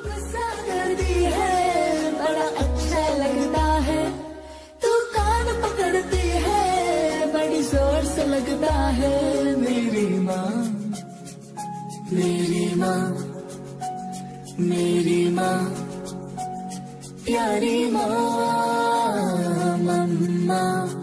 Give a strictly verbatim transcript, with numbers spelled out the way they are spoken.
गुस्सा करती है, बड़ा अच्छा लगता है। तू कान पकड़ती है, बड़ी जोर से लगता है। मेरी माँ, मेरी माँ, मेरी माँ, प्यारी माँ, मम्मा।